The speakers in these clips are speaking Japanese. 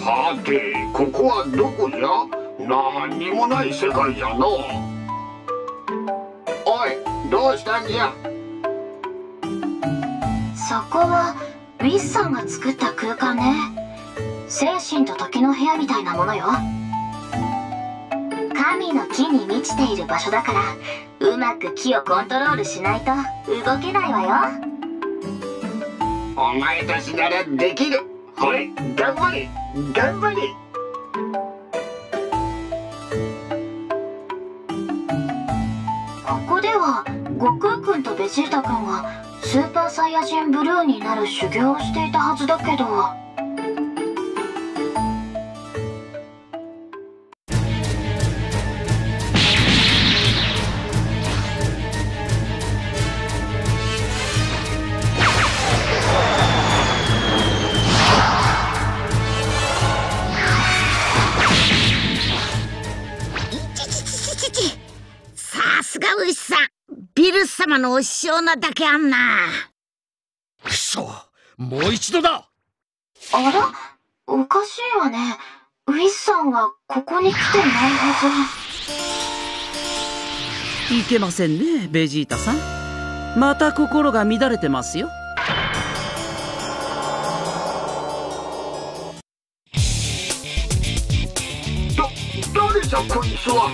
はて、ここはどこじゃ？なんにもない世界じゃの。おい、どうしたんじゃ？ そこはウィスさんが作った空間ね。精神と時の部屋みたいなものよ。神の木に満ちている場所だから、うまく木をコントロールしないと動けないわよ。 お前たちならできる。ほれ、頑張れ頑張れ。 ここでは悟空くんとベジータくんがスーパーサイヤ人ブルーになる修行をしていたはずだけど。 さすがウィスさん、ビルス様のお師匠なだけあんな。 くそ、もう一度だ。 あら、おかしいわね。ウィスさんはここに来てないはず。いけませんね、ベジータさん。また心が乱れてますよ。 誰じゃこいつは。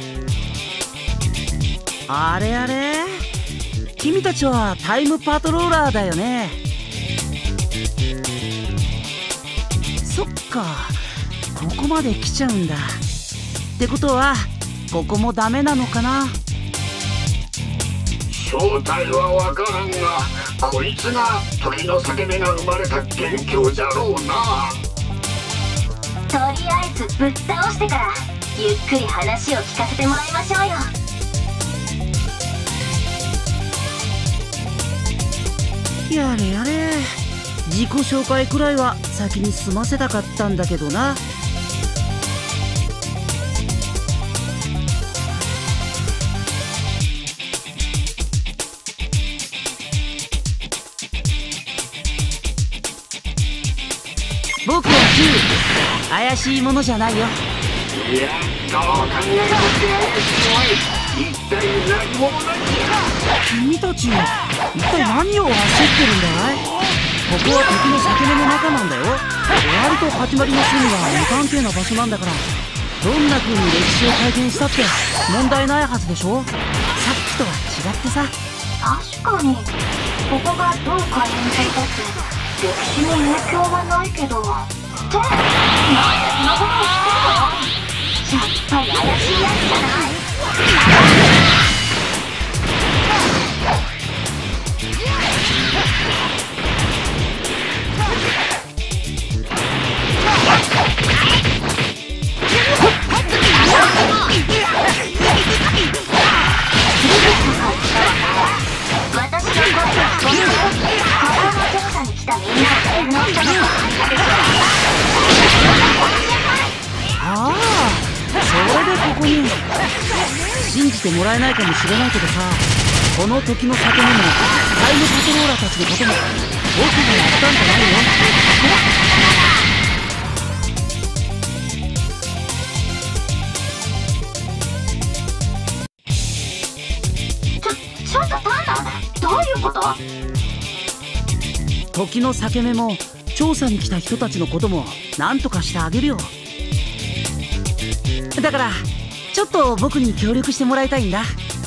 あれあれ、君たちはタイムパトローラーだよね。そっか、ここまで来ちゃうんだ。ってことはここもダメなのかな。 正体はわからんが、こいつが時の裂け目が生まれた元凶じゃろうな。 とりあえずぶっ倒してからゆっくり話を聞かせてもらいましょうよ。 やれやれ、自己紹介くらいは先に済ませたかったんだけどな。僕はQ、怪しいものじゃないよ。 いや、どう考えたって怪しいわい。一体何者なんじゃ。 君たち一体何を焦ってるんだい。ここは敵の裂け目の中なんだよ。終わりと始まりの隅が無関係な場所なんだから、どんな風に歴史を体験したって問題ないはずでしょ。さっきとは違ってさ。 確かにここがどう改変されたって歴史に影響はないけど。ってなんでそんなことをしてるの。やっぱり怪しいやつじゃない。私の声が聞こえる。ここの調査に来たみんなのの人の声でしょ。 ああ、それでここに。信じてもらえないかもしれないけどさ、この時の裂け目もタイムパトローラーたちのことも僕がやったんじゃないよ。 ちょっとパンダ、どういうこと。 時の裂け目も調査に来た人たちのことも何とかしてあげるよ。だからちょっと僕に協力してもらいたいんだ。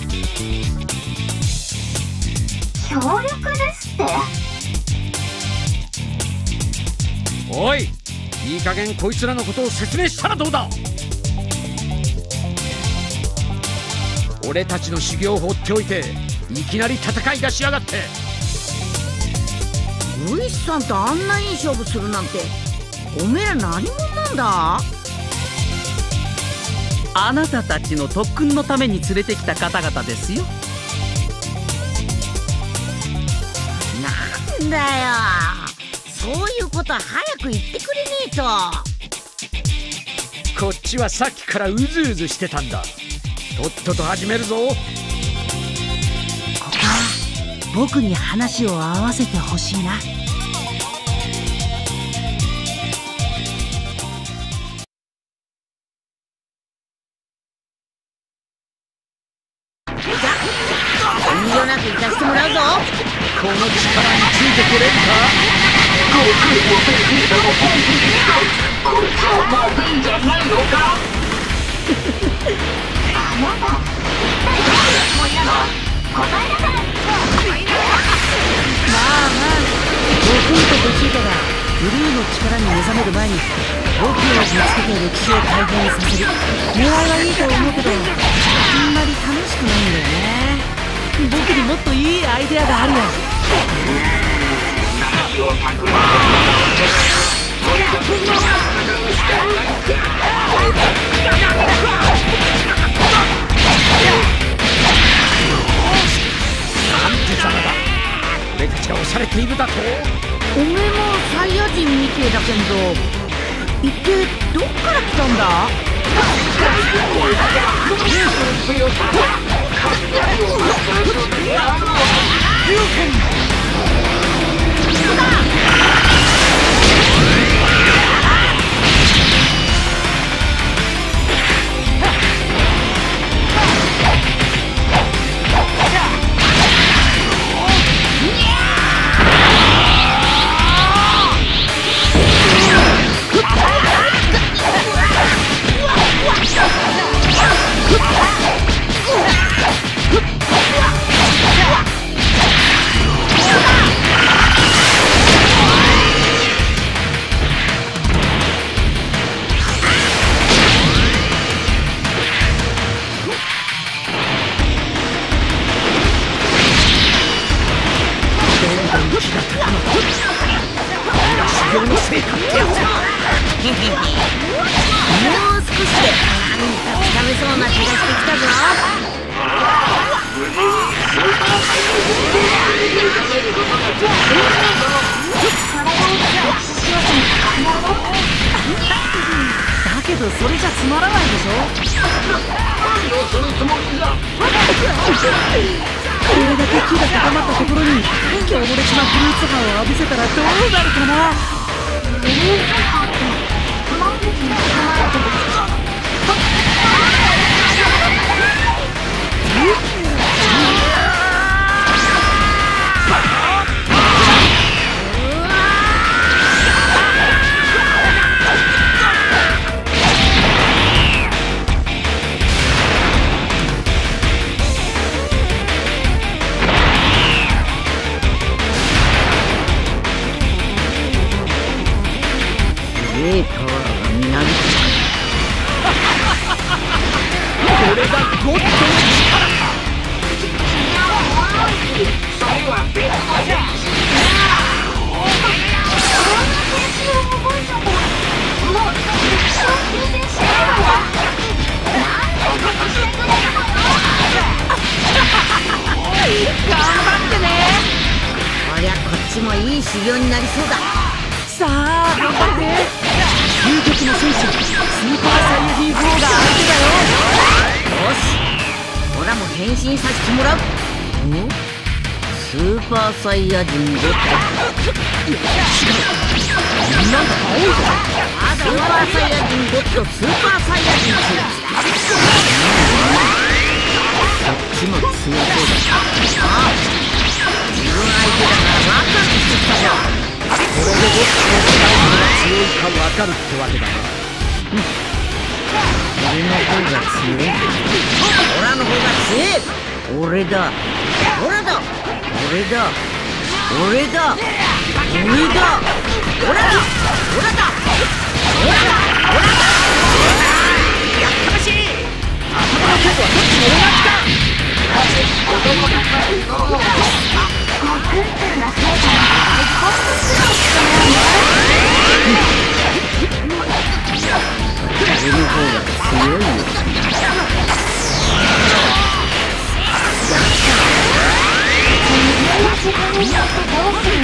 協力ですって。 おい、いい加減こいつらのことを説明したらどうだ。俺たちの修行を放っておいていきなり戦い出しやがって。 ウィスさんとあんないい勝負するなんて、おめえら何者なんだ。 あなたたちの特訓のために連れてきた方々ですよ。 なんだよ、そういうことは早く言ってくれねえと。 こっちはさっきからうずうずしてたんだ。とっとと始めるぞ。 ここは僕に話を合わせてほしいな。 この力についてこれるか。 悟空もベジータも本気に使う。こいつはもうベンじゃないのか。 あなたもう嫌だ。答えなさい。 まあ悟空とベジータがブルーの力に目覚める前に僕をぶつけて歴史を改変させる狙いはいいと思うけど、あんまり楽しくないんだよね。僕にもっといいアイデアがあるよ。 話をたくらんでこれが分の話しかないか。 なんてざまだ。俺たちが押されているだと。 おめえもサイヤ人みてえだけど、一体どっから来たんだ。 修行の成果ってやつだ。 もう少しで何かつかめそうな気がしてきたぞ。 だけどそれじゃつまらないでしょ。 何をするつもりだ。 これだけ気が高まったところに強烈なフルーツ波を浴びせたらどうなるかな。 ブルースハーって何匹に含まれてるんですか。 これがゴッドの力か。 それは別の変身。 こりゃこっちもいい修行になりそうだ。 さあ頑張って。究極の戦士スーパーサイヤ人4が相手だよ。 よし、オラも変身させてもらう。スーパーサイヤ人ゴッド。 なんだ青いぞ。 スーパーサイヤ人ゴッド、スーパーサイヤ人2だ。こっちも強そうだ。ああ、自分相手だからワクワクしてきたぞ。 これでゴッドの力が強いか分かるってわけだな。 俺の方が強い。オラの方が強い。俺だ。オラだ。俺だ。俺だ。俺だ。オラだ。オラだ。オラだ。オラだ。 やったましい。頭の強度はどっちも同じか。 悟空ってんだせいか。 俺の方が強いよ。 自分によってどうするの。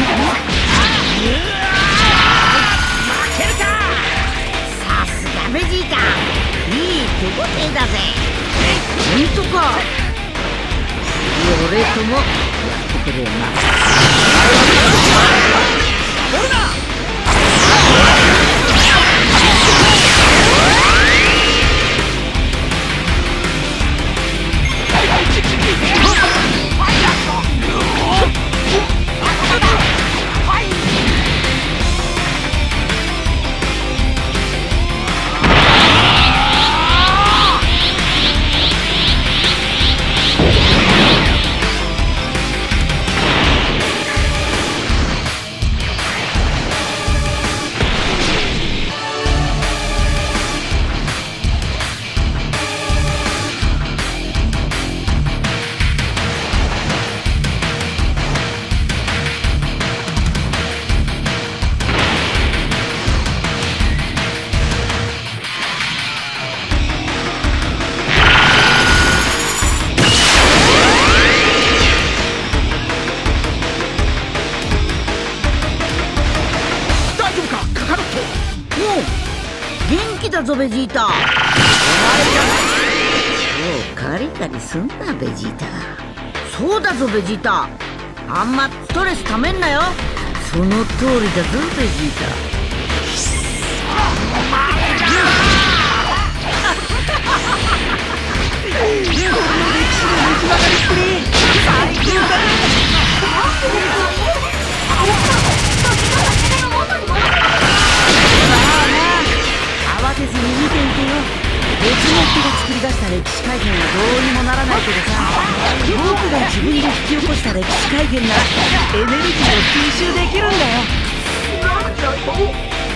負けるか。 さすがベジータ、いい手応えだぜ。ほんとか。次俺ともやってくれよな。 ボルダ気だぞベジータ。お前じゃない。そうカリカリすんなベジータ。そうだぞベジータ、あんまストレスためんなよ。その通りだぞベジータ。この歴史の出来上がりっぷり最高だ。慌てずに見ていてよ。別の人が作り出した歴史改変はどうにもならないけどさ、僕が自分で引き起こした歴史改変ならエネルギーを吸収できるんだよ。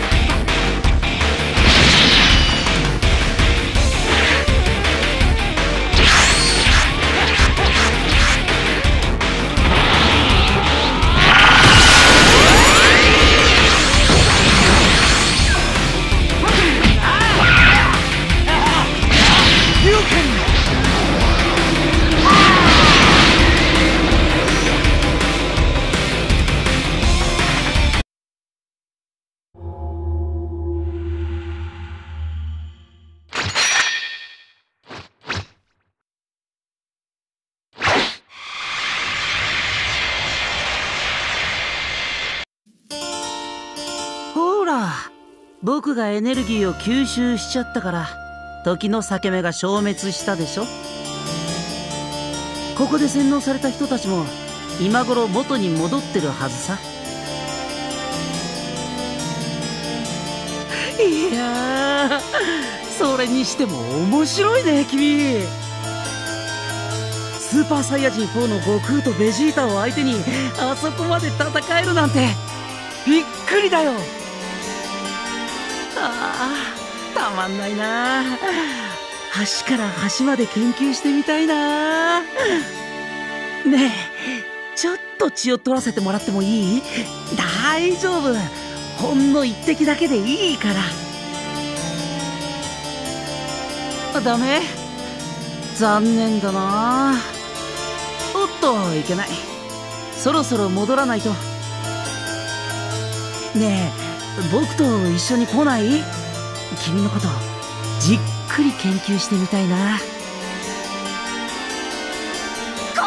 ほら、僕がエネルギーを吸収しちゃったから時の裂け目が消滅したでしょ。ここで洗脳された人たちも今頃元に戻ってるはずさ。いやー、それにしても面白いね君。スーパーサイヤ人4の悟空とベジータを相手にあそこまで戦えるなんてびっくりだよ。たまんないな。端から端まで研究してみたいな。ねえ、ちょっと血を取らせてもらってもいい？大丈夫、ほんの一滴だけでいいから。ダメ？残念だな。おっと、いけない。そろそろ戻らないと。ねえ、僕と一緒に来ない？君のことじっくり研究してみたいな。 こ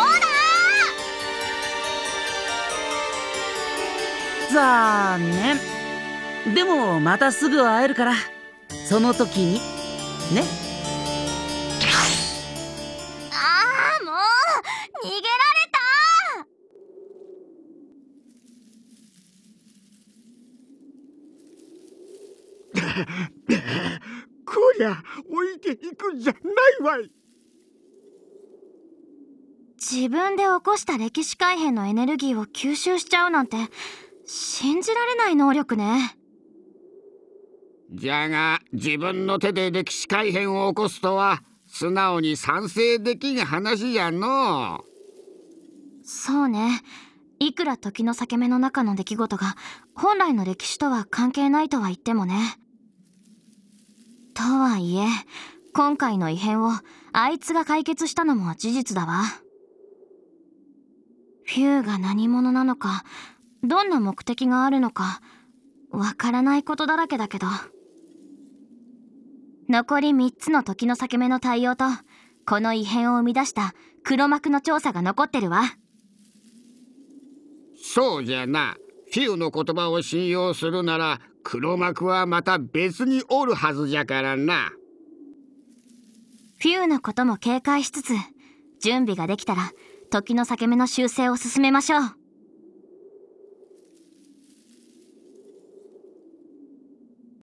残念。でもまたすぐ会えるから、その時にね。 ああ、もう逃げられた。 こりゃ置いていくんじゃないわい。 自分で起こした歴史改変のエネルギーを吸収しちゃうなんて信じられない能力ね。 じゃが自分の手で歴史改変を起こすとは素直に賛成できん話じゃのう。 そうね。いくら時の裂け目の中の出来事が本来の歴史とは関係ないとは言ってもね。とはいえ、今回の異変をあいつが解決したのも事実だわ。フューが何者なのか、どんな目的があるのか、わからないことだらけだけど。残り3つの時の裂け目の対応と、この異変を生み出した黒幕の調査が残ってるわ。 そうじゃな。フィウの言葉を信用するなら黒幕はまた別におるはずじゃからな。 フィウのことも警戒しつつ、準備ができたら時の裂け目の修正を進めましょう。